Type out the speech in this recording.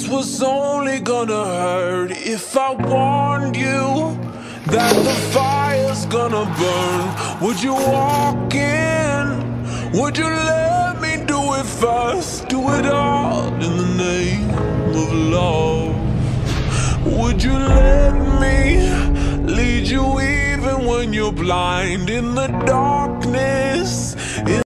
this was only gonna hurt. If I warned you that the fire's gonna burn, would you walk in? Would you let me do it first? Do it all in the name of love. Would you let me lead you even when you're blind? In the darkness,